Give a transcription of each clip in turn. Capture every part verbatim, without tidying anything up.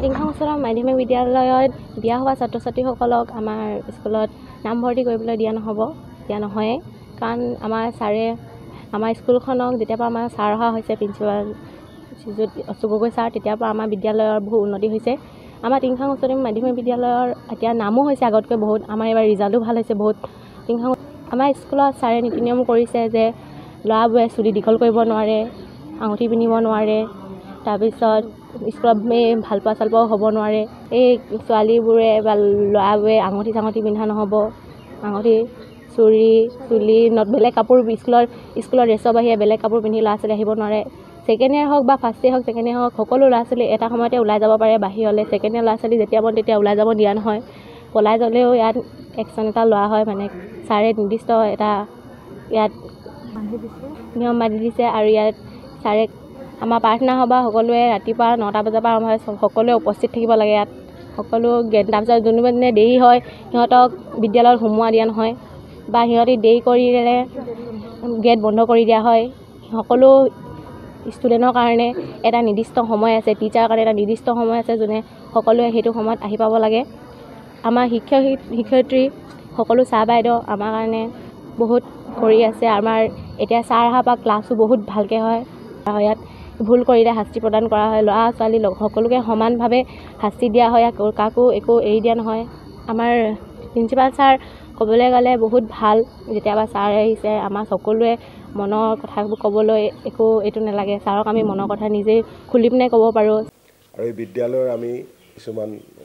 আমাৰ টিংখাং ওচৰৰ মাধ্যমিক বিদ্যালয়ত বিয়া হোৱা ছাত্ৰ ছাত্ৰীসকলক আমাৰ স্কুলত নামভৰ্তি কৰিবলৈ দিয়া নহ'ব দিয়া নহয় কাৰণ আমাৰ ছাৰে আমাৰ স্কুলখনক যেতিয়াৰ পৰা আমাৰ ছাৰ অহা হৈছে প্ৰিন্সিপাল অশোক গগৈ ছাৰ তেতিয়াৰ পৰা আমাৰ বিদ্যালয়ৰ বহু উন্নতি হৈছে আমাৰ টিংখাং ওচৰৰ মাধ্যমিক বিদ্যালয়ৰ এতিয়া নামো হৈছে আগতকৈ বহুত আমাৰ এবাৰ ৰিজাল্টো ভাল হৈছে বহুত টিংখাং আমাৰ স্কুলত ছাৰে নীতি নিয়ম কৰিছে যে ল'ৰাবোৰে চুলি দীঘল কৰিব নোৱাৰে আঙুঠি পিন্ধিব নোৱাৰে তাৰপিছত স্কুলত ভাল পোৱা চালপোৱাও হ'ব নোৱাৰে এই ছোৱালীবোৰে বা ল'ৰাবোৰে আঙুঠি চাঙুঠি পিন্ধা নহ'ব আঙুঠি চুৰি চুলি নত বেলেগ কাপোৰ স্কুলৰ স্কুলৰ ড্ৰেছৰ বাহিৰে বেলেগ কাপোৰ পিন্ধি ল'ৰা ছোৱালী আহিব নোৱাৰে ছেকেণ্ড ইয়েৰ হওক বা ফাৰ্ষ্ট ইয়েৰ হওক ছেকেণ্ড ইয়েৰ হওক সকলো ল'ৰা ছোৱালী এটা সময়তে ওলাই যাব পাৰে বাহিৰলৈ ছেকেণ্ড ইয়েৰ ল'ৰা ছোৱালী যেতিয়া মন তেতিয়া ওলাই যাব দিয়া নহয় পলাই গ'লেও ইয়াত একশ্যন এটা লোৱা হয় মানে ছাৰে নিৰ্দিষ্ট এটা ইয়াত নিয়ম বান্ধি দিছে আৰু ইয়াত ছাৰে আমাৰ প্ৰাৰ্থনা সভা সকলোৱে ৰাতিপুৱা নটা বজাৰ পৰা আৰম্ভ হয় সকলোৱে উপস্থিত থাকিব লাগে ইয়াত সকলো তাৰপিছত যোনদিনে দেৰি হয় সিহঁতক বিদ্যালয়ত সোমোৱা দিয়া নহয় বা সিহঁতি দেৰি কৰিলে গেট বন্ধ কৰি দিয়া হয় সকলো ষ্টুডেণ্টৰ কাৰণে এটা নিৰ্দিষ্ট সময় আছে টিচাৰৰ কাৰণে এটা নিৰ্দিষ্ট সময় আছে যোনে সকলোৱে সেইটো সময়ত আহি পাব লাগে আমাৰ শিক্ষক শিক্ষয়িত্ৰী সকলো ছাৰ বাইদেউ আমাৰ কাৰণে বহুত কৰি আছে আমাৰ এতিয়া ছাৰ অহাৰ পৰা ক্লাছো বহুত ভালকৈ হয় ইয়াত ভুল কৰিলে শাস্তি প্ৰদান কৰা হয় ল'ৰা ছোৱালী সকলোকে সমানভাৱে শাস্তি দিয়া হয় কাকো একো এৰি দিয়া নহয় আমাৰ প্ৰিন্সিপাল ছাৰ ক'বলৈ গ'লে বহুত ভাল যেতিয়াবা ছাৰ আহিছে আমাৰ সকলোৱে মনৰ কথাবোৰ ক'বলৈ একো এইটো নালাগে ছাৰক আমি মনৰ কথা নিজেই খুলি পিনে ক'ব পাৰোঁ আৰু এই বিদ্যালয়ৰ আমি কিছুমান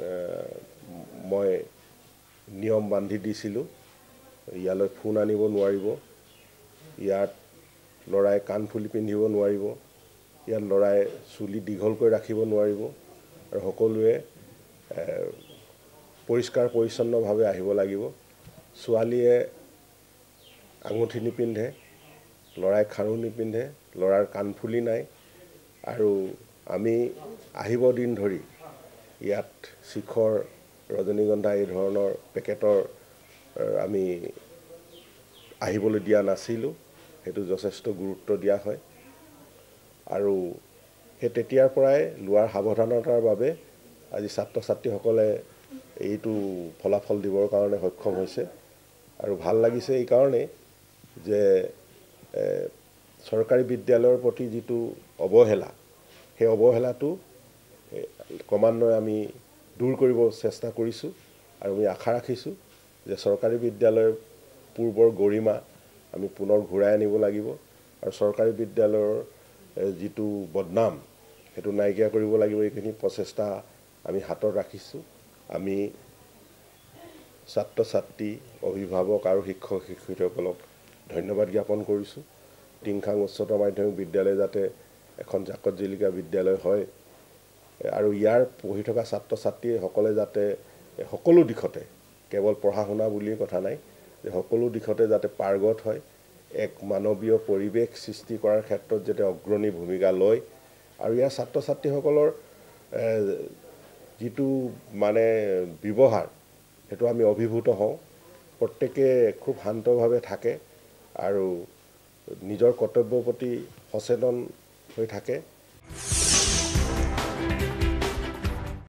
মই নিয়ম বান্ধি দিছিলোঁ ইয়ালৈ ফোন আনিব নোৱাৰিব ইয়াত ল'ৰাই কাণ ফুলি পিন্ধিব নোৱাৰিব ইয়াত ল'ৰাই চুলি দীঘলকৈ ৰাখিব নোৱাৰিব আৰু সকলোৱে পৰিষ্কাৰ পৰিচ্ছন্নভাৱে আহিব লাগিব ছোৱালীয়ে আঙুঠি নিপিন্ধে ল'ৰাই খাৰু নিপিন্ধে ল'ৰাৰ কাণফুলি নাই আৰু আমি আহিব দিন ধৰি ইয়াত শিখৰ ৰজনীগন্ধা এই ধৰণৰ পেকেটৰ আমি আহিবলৈ দিয়া নাছিলোঁ সেইটো যথেষ্ট গুৰুত্ব দিয়া হয় আৰু সেই তেতিয়াৰ পৰাই লোৱাৰ সাৱধানতাৰ বাবে আজি ছাত্ৰ ছাত্ৰীসকলে এইটো ফলাফল দিবৰ কাৰণে সক্ষম হৈছে আৰু ভাল লাগিছে এই কাৰণেই যে চৰকাৰী বিদ্যালয়ৰ প্ৰতি যিটো অৱহেলা সেই অৱহেলাটো ক্ৰমান্বয়ে আমি দূৰ কৰিব চেষ্টা কৰিছোঁ আৰু আমি আশা ৰাখিছোঁ যে চৰকাৰী বিদ্যালয়ৰ পূৰ্বৰ গৰিমা আমি পুনৰ ঘূৰাই আনিব লাগিব আৰু চৰকাৰী বিদ্যালয়ৰ যিটো বদনাম সেইটো নাইকিয়া কৰিব লাগিব এইখিনি প্ৰচেষ্টা আমি হাতত ৰাখিছোঁ আমি ছাত্ৰ ছাত্ৰী অভিভাৱক আৰু শিক্ষক শিক্ষয়িত্ৰীসকলক ধন্যবাদ জ্ঞাপন কৰিছোঁ টিংখাং উচ্চতৰ মাধ্যমিক বিদ্যালয় যাতে এখন জাকত জিলিকা বিদ্যালয় হয় আৰু ইয়াৰ পঢ়ি থকা ছাত্ৰ ছাত্ৰীসকলে যাতে সকলো দিশতে কেৱল পঢ়া শুনা বুলিয়ে কথা নাই যে সকলো দিশতে যাতে পাৰ্গত হয় এক মানৱীয় পৰিৱেশ সৃষ্টি কৰাৰ ক্ষেত্ৰত যাতে অগ্ৰণী ভূমিকা লয় আৰু ইয়াৰ ছাত্ৰ ছাত্ৰীসকলৰ যিটো মানে ব্যৱহাৰ সেইটো আমি অভিভূত হওঁ প্ৰত্যেকে খুব শান্তভাৱে থাকে আৰু নিজৰ কৰ্তব্যৰ প্ৰতি সচেতন হৈ থাকে।